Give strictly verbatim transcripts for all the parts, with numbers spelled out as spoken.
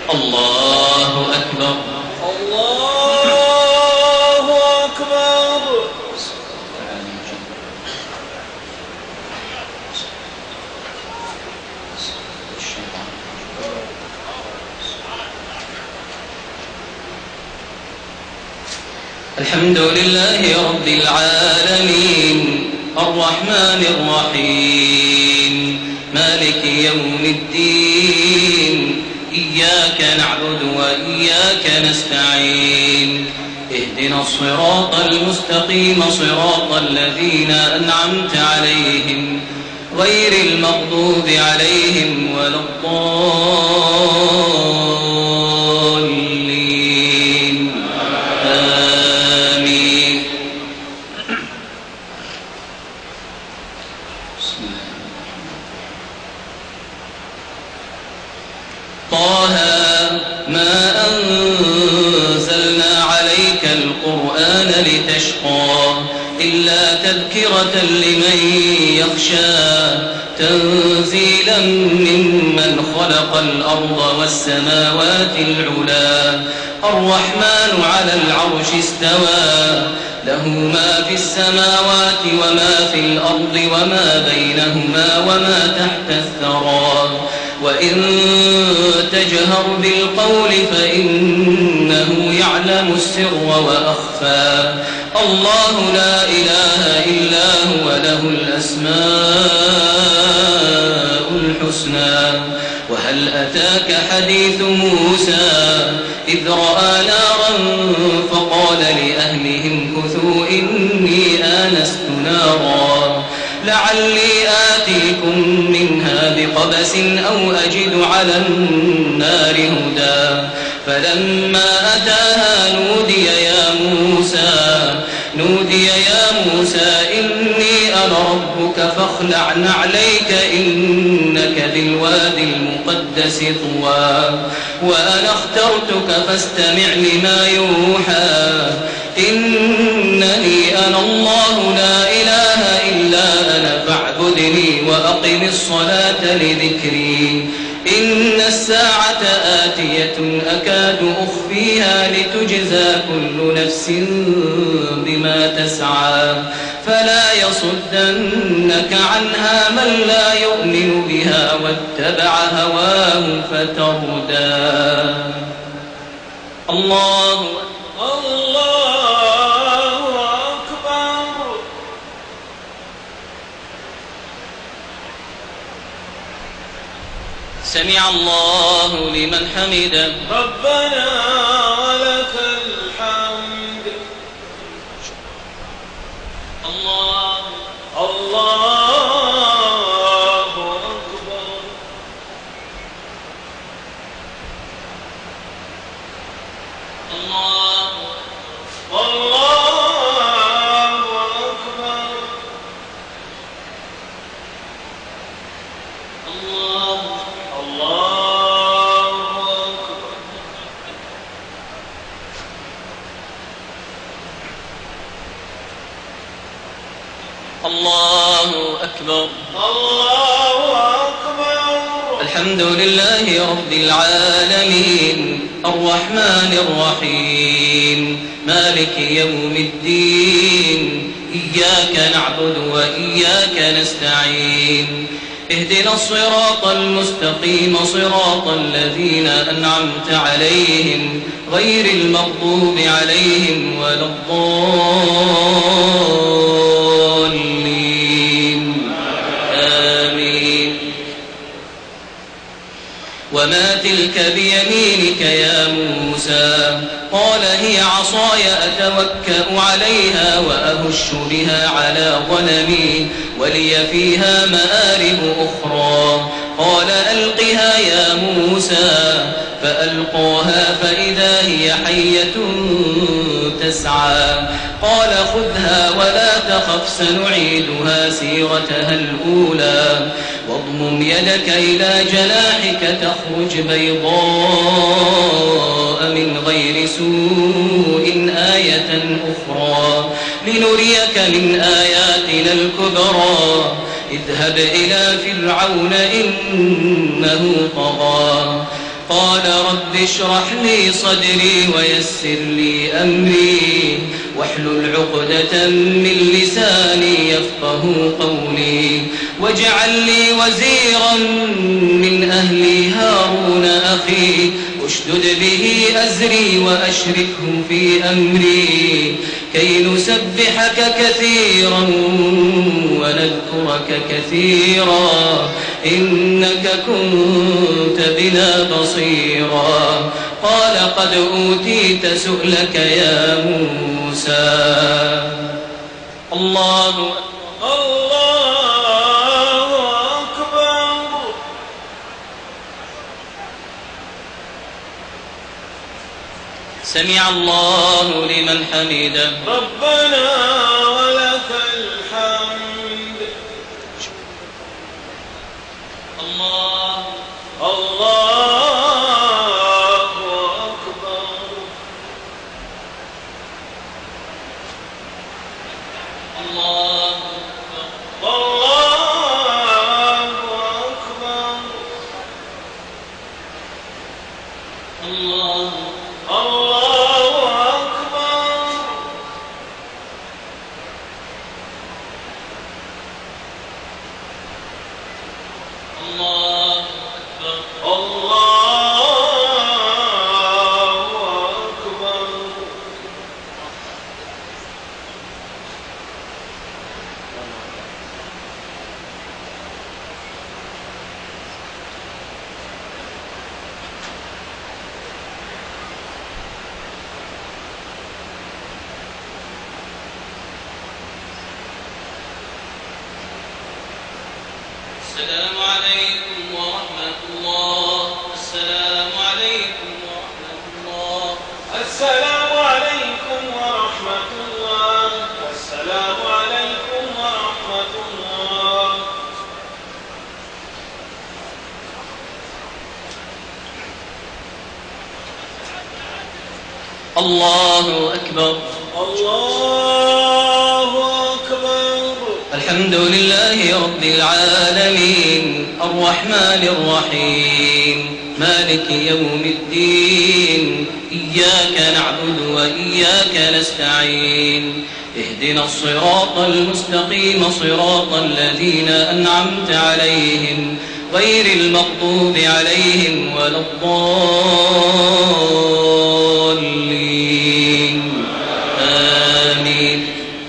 الله أكبر. الله أكبر. الحمد لله رب العالمين الرحمن الرحيم مالك يوم الدين إياك نعبد وإياك نستعين اهدنا الصراط المستقيم صراط الذين أنعمت عليهم غير المغضوب عليهم ولا الضالين آمين. طه ما أنزلنا عليك القرآن لتشقى إلا تذكرة لمن يخشى تنزيلا ممن خلق الأرض والسماوات العلا الرحمن على العرش استوى له ما في السماوات وما في الأرض وما بينهما وما تحت الثرى وإن تجهر بالقول فإنه يعلم السر وأخفى الله لا إله إلا هو له الأسماء الحسنى. وهل أتاك حديث موسى إذ رأى نارا فقال لأهلهم كثوا إني آنست نارا لعلي آتيكم منها بقبس أو أجد على النار هدى فلما أتاها نودي يا موسى نودي يا موسى إني أنا ربك فاخلع نعليك إنك بالوادي المقدس طوى وأنا اخترتك فاستمع لما يوحى إنني أنا الله لا إله إلا أنا فاعبدني وأقم الصلاة لذكري إن الساعة آتية أكاد أخفيها لتجزى كل نفس بما تسعى فلا يصدنك عنها من لا يؤمن بها واتبع هواه فتردى. الله الله أكبر. سمع الله لمن حمده ربنا ولك الحمد. الله الله أكبر. الله الله أكبر. الله الله أكبر. الله أكبر. الله أكبر. الحمد لله رب العالمين الرحمن الرحيم مالك يوم الدين إياك نعبد وإياك نستعين اهدنا الصراط المستقيم صراط الذين أنعمت عليهم غير المغضوب عليهم ولا الضالين آمين. وما تلك بيمينك يا موسى قال هي عصاي أتوكأ عليها وأهش بها على غنمي ولي فيها مآرب أخرى قال ألقها يا موسى فألقاها فإذا هي حية تسعى قال خذها ولا تخف سنعيدها سيرتها الأولى واضمم يدك إلى جناحك تخرج بيضاء من غير سوء آية أخرى لنريك من آياتنا الكبرى اذهب إلى فرعون إنه طغى قال رب اشرح لي صدري ويسر لي أمري واحلل عقدة من لساني يفقه قولي واجعل لي وزيرا من أهلي هارون أخي اشدد به أزري وأشركه في أمري كي نسبحك كثيرا ونذكرك كثيرا إنك كنت بنا بصيرا قال قد أوتيت سؤلك يا موسى. الله الله أكبر. سمع الله لمن حمده. ربنا ولك الحمد. الله الله أكبر. الله الله أكبر. الله الله أكبر. الله أكبر. الله أكبر. السلام عليكم ورحمة الله. السلام عليكم ورحمة الله. السلام عليكم ورحمة الله. السلام عليكم ورحمة الله. الله أكبر. الله أكبر. الحمد لله رب العالمين الرحمن الرحيم مالك يوم الدين إياك نعبد وإياك نستعين اهدنا الصراط المستقيم صراط الذين أنعمت عليهم غير المغضوب عليهم ولا الضالين آمين.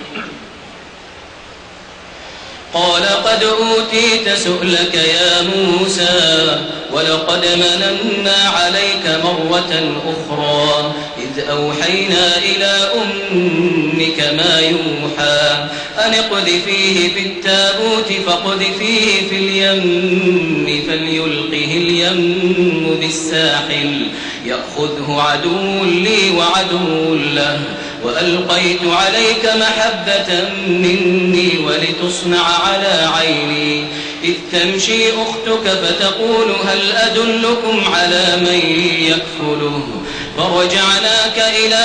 قال قد أوتيت سؤلك يا موسى ولقد مننا عليك مرة أخرى إذ أوحينا إلى أمك ما يوحى أن اقذفيه في التابوت فاقذفيه في اليم فليلقه اليم بالساحل يأخذه عدو لي وعدو له وألقيت عليك محبة مني ولتصنع على عيني إذ تمشي أختك فتقول هل أدلكم على من يكفله فرجعناك إلى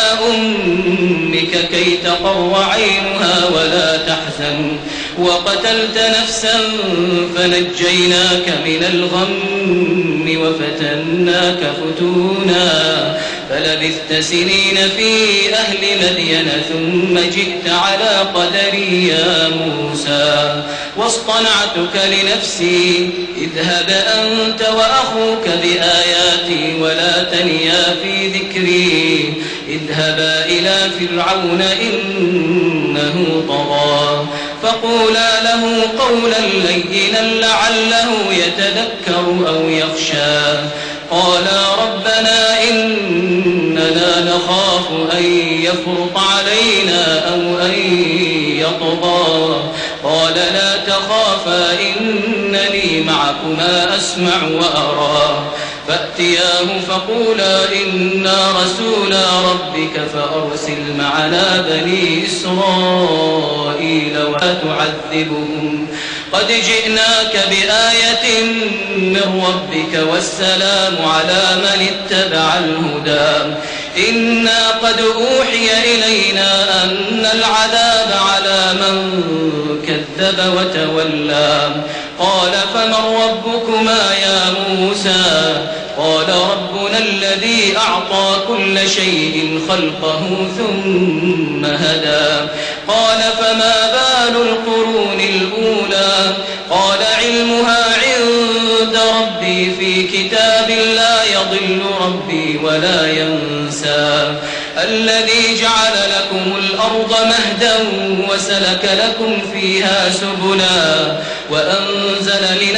أمك كي تقر عينها ولا تحزن وقتلت نفسا فنجيناك من الغم وفتناك فتونا فلبثت سنين في أهل مدين ثم جئت على قدري يا موسى واصطنعتك لنفسي اذهب أنت وأخوك بآياتي ولا تنيا في ذكري اذهبا إلى فرعون إنه طغى فقولا له قولا لينا لعله يتذكر أو يخشى قالا ربنا إننا نخاف أن يفرط علينا أو أن يطغى قال لا تخافا إنني معكما أسمع وأرى فأتياه فقولا إنا رسولا ربك فأرسل معنا بني إسرائيل ولا تعذبهم قد جئناك بآية من ربك والسلام على من اتبع الهدى إنا قد أوحي إلينا أن العذاب على من كذب وتولى قال فمن ربكما يا موسى قال ربنا الذي أعطى كل شيء خلقه ثم هدى قال فما بال القرون الأولى قال علمها عند ربي في كتاب لا يضل ربي ولا ينسى الذي جعل لكم الأرض مهدا وسلك لكم فيها سبلا وأنزل من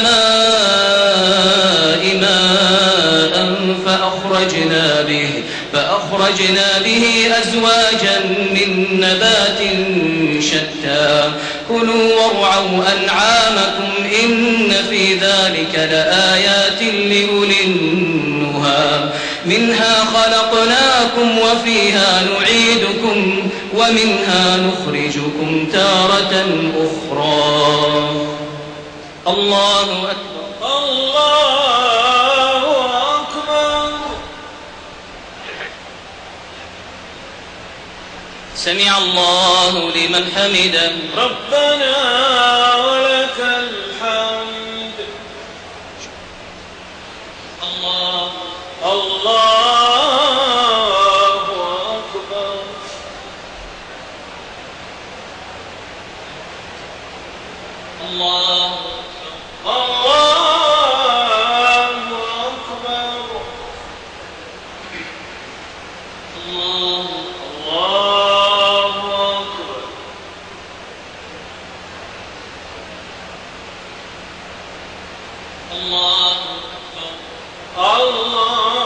السماء ماء فأخرجنا به فأخرجنا به أزواجا من نبات شتى كلوا وارعوا أنعامكم إن في ذلك لآيات لأولي النهى منها خلقناكم وفيها نعيدكم ومنها نخرجكم تارة أخرى. الله أكبر. الله أكبر. سمع الله لمن حمده. ربنا ولك الحمد. الله الله أكبر. الله الله أكبر. الله الله أكبر. الله الله أكبر.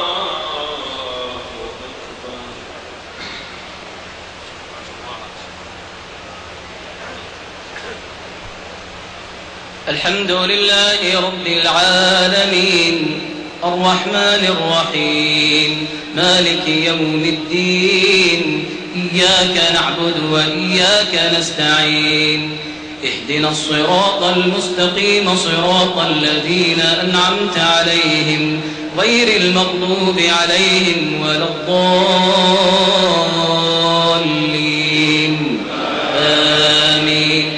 الحمد لله رب العالمين الرحمن الرحيم مالك يوم الدين إياك نعبد وإياك نستعين اهدنا الصراط المستقيم صراط الذين أنعمت عليهم غير المغضوب عليهم ولا الضالين آمين.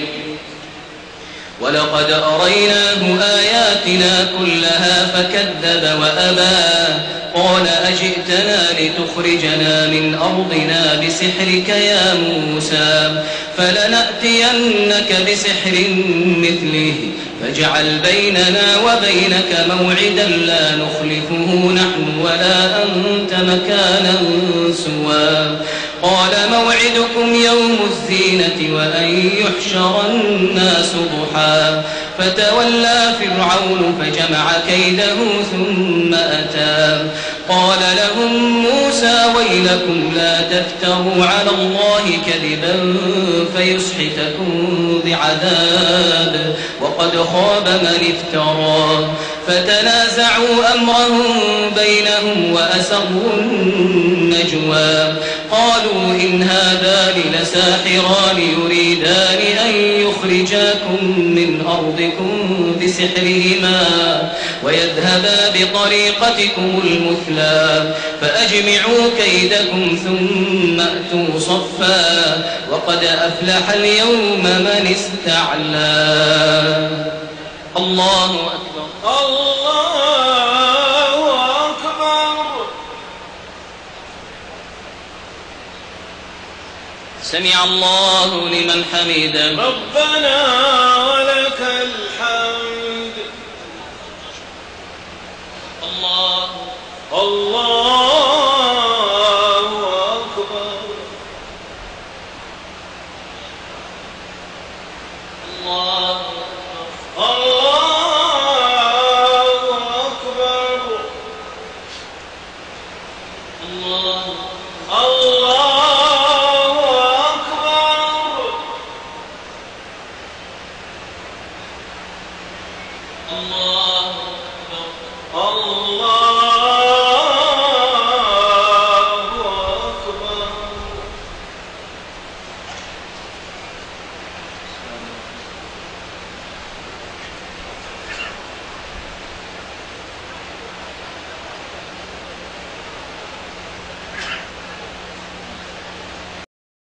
ولقد أريناه آياتنا كلها فكذب وأبى قال أجئتنا لتخرجنا من أرضنا بسحرك يا موسى فلنأتينك بسحر مثله فاجعل بيننا وبينك موعدا لا نخلفه نحن ولا أنت مكانا سوى قال موعدكم يوم الزينة وأن يحشر الناس ضحى فتولى فرعون فجمع كيده ثم أتى قال لهم موسى ويلكم لا تفتروا على الله كذبا فيسحتكم بعذاب وقد خاب من افترى فتنازعوا أمرهم بينهم وأسروا النجوى قالوا إن هذان لساحران يريدان أن يخرجاكم من أرضكم بسحرهما ويذهبا بطريقتكم المثلى فأجمعوا كيدكم ثم أتوا صفا وقد أفلح اليوم من استعلى. الله أكبر. الله أكبر. سمع الله لمن حمده. ربنا